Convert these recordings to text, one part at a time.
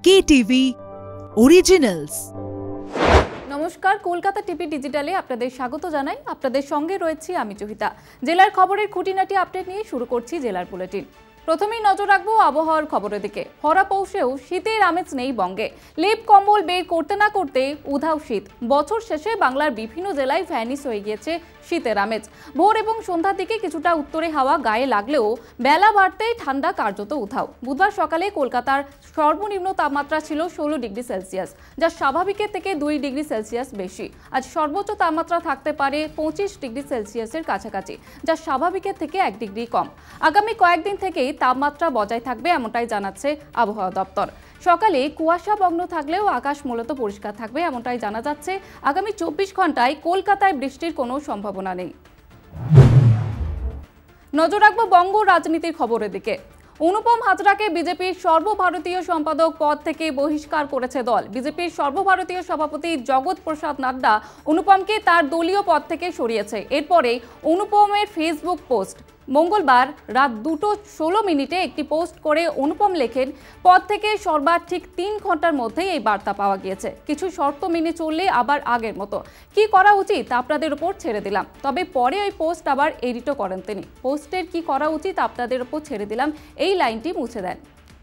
KTV Originals। নমস্কার, Kolkata TV ডিজিটালে আপনাদের স্বাগত জানাই। আপনাদের সঙ্গে রয়েছি আমি জহিতা। জেলার খবরের খুঁটিনাটি আপডেট নিয়ে শুরু করছি জেলার বুলেটিন। প্রথমেই নজর রাখবো আবহাওয়ার খবরের দিকে। ভরা পৌষেও শীতের আমেজ নেই বঙ্গে। লেপ কম্বল বের করতে না করতে উধাও শীত। বছর শেষে বাংলার বিভিন্ন জেলায় ভ্যানিশ হয়ে গিয়েছে শীতের আমেজ। ভোর এবং সন্ধ্যার দিকে কিছুটা উত্তরে হাওয়া গায়ে লাগলেও বেলা বাড়তেই ঠান্ডা কার্যত উধাও। বুধবার সকালে কলকাতার সর্বনিম্ন তাপমাত্রা ছিল 16 ডিগ্রি সেলসিয়াস, যা স্বাভাবিকের থেকে 2 ডিগ্রি সেলসিয়াস বেশি। আজ সর্বোচ্চ তাপমাত্রা থাকতে পারে 25 ডিগ্রি সেলসিয়াসের কাছাকাছি, যা স্বাভাবিকের থেকে 1 ডিগ্রি কম। আগামী কয়েকদিন থেকেই তাপমাত্রা বজায় থাকবে এমনটাই জানাচ্ছে আবহাওয়া দপ্তর। সকালে কুয়াশামগ্ন থাকলেও আকাশ মূলত পরিষ্কার থাকবে এমনটাই জানা যাচ্ছে। আগামী 24 ঘন্টায় কলকাতায় বৃষ্টির কোনো সম্ভাবনা নেই। নজর রাখবো বঙ্গ রাজনীতির খবরের দিকে। অনুপম হাজরাকে বিজেপির সর্বভারতীয় সম্পাদক পদ থেকে বহিষ্কার করেছে দল। বিজেপির সর্বভারতীয় সভাপতি জগৎ প্রসাদ নাড্ডা অনুপমকে তার দলীয় পদ থেকে সরিয়েছে। এরপরে অনুপমের ফেসবুক পোস্ট। মঙ্গলবার রাত 2:16 একটি পোস্ট করে অনুপম লেখেন, পদ থেকে সরবার ঠিক 3 ঘন্টার মধ্যেই এই বার্তা পাওয়া গিয়েছে। কিছু শর্ত মেনে চললে আবার আগের মতো। কি করা উচিত আপনাদের উপর ছেড়ে দিলাম। তবে পরে ওই পোস্ট আবার এডিটও করেন তিনি। পোস্টের কি করা উচিত আপনাদের উপর ছেড়ে দিলাম এই লাইনটি মুছে দেন।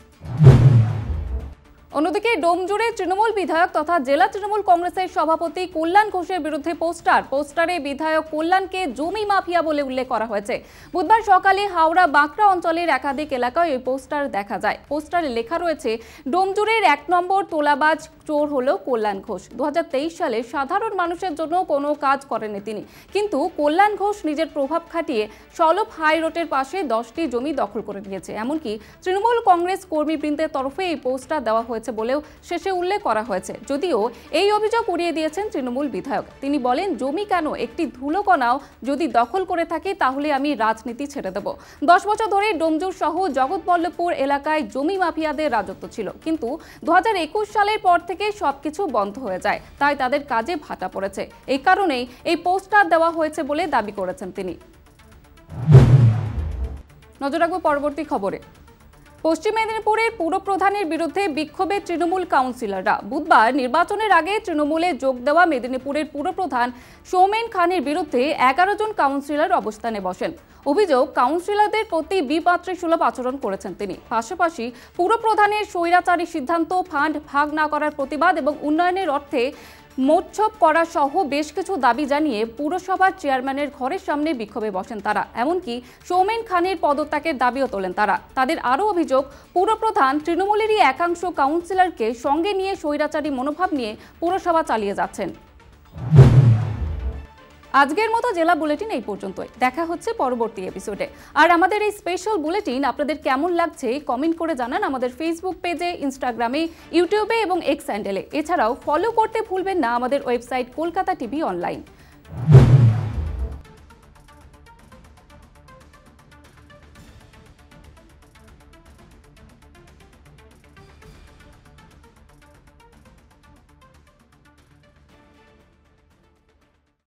অন্যদিকে ডোমজুড়ে তৃণমূল বিধায়ক তথা জেলা তৃণমূল কংগ্রেসের সভাপতি কল্যাণ ঘোষের বিরুদ্ধে পোস্টারে বিধায়ক কল্যাণকে জমি মাফিয়া বলে উল্লেখ করা হয়েছে। বুধবার সকালে হাওড়া বাঁকড়া অঞ্চলের একাধিক এলাকায় এই পোস্টার দেখা যায়। পোস্টারে লেখা রয়েছে, ডোমজুড়ের 1 নম্বর তোলাবাজ চোর হলো কল্যাণ ঘোষ। 2023 সালে সাধারণ মানুষের জন্য কোনো কাজ করেনি তিনি, কিন্তু কল্যাণ ঘোষ নিজের প্রভাব খাটিয়ে সলভ হাই রোডের পাশে 10টি জমি দখল করে নিয়েছে। এমনকি তৃণমূল কংগ্রেস কর্মীবৃন্দের তরফে এই পোস্টার দেওয়া হয়েছে বলেও শেষে উল্লেখ করা হয়েছে। যদিও এই অভিযোগ উড়িয়ে দিয়েছেন তৃণমূল বিধায়ক। তিনি বলেন, জমি কেন, একটি ধুলোকণাও যদি দখল করে থাকে তাহলে আমি রাজনীতি ছেড়ে দেব। 10 বছর ধরে ডোমজুর সহ জগৎবল্লভপুর এলাকায় জমি মাফিয়াদের রাজত্ব ছিল, কিন্তু 2021 সালের পর থেকে সবকিছু বন্ধ হয়ে যায়। তাই তাদের কাজে ভাটা পড়েছে। এই কারণেই এই পোস্টার দেওয়া হয়েছে বলে দাবি করেছেন তিনি। নজর রাখবো পরবর্তী খবরে। পশ্চিম মেদিনীপুরের পুরপ্রধানের বিরুদ্ধে বিক্ষোভে তৃণমূল কাউন্সিলররা। বুধবার নির্বাচনের আগে তৃণমূলে যোগ দেওয়া মেদিনীপুরের পুরপ্রধান সৌমেন খানের বিরুদ্ধে 11 জন কাউন্সিলর অবস্থানে বসেন। অভিযোগ, কাউন্সিলরদের প্রতি বিপাত্রসুলভ আচরণ করেছেন তিনি। পাশাপাশি পুরপ্রধানের স্বৈরাচারী সিদ্ধান্ত, ফান্ড ভাগ না করার প্রতিবাদ এবং উন্নয়নের অর্থে মোচ্ছব করা সহ বেশ কিছু দাবি জানিয়ে পুরসভার চেয়ারম্যানের ঘরের সামনে বিক্ষোভে বসেন তারা। এমনকি সৌমেন খানের পদত্যাগের দাবিও তোলেন তারা। তাদের আরও অভিযোগ, পুরপ্রধান তৃণমূলেরই একাংশ কাউন্সিলরকে সঙ্গে নিয়ে স্বৈরাচারী মনোভাব নিয়ে পুরসভা চালিয়ে যাচ্ছেন। আজকের মতো জেলা বুলেটিন এই পর্যন্তই। দেখা হচ্ছে পরবর্তী এপিসোডে। আর আমাদের এই স্পেশাল বুলেটিন আপনাদের কেমন লাগছে কমেন্ট করে জানান আমাদের ফেসবুক পেজে, ইনস্টাগ্রামে, ইউটিউবে এবং এক্স হ্যান্ডেলে। এছাড়াও ফলো করতে ভুলবেন না আমাদের ওয়েবসাইট কলকাতা টিভি অনলাইন।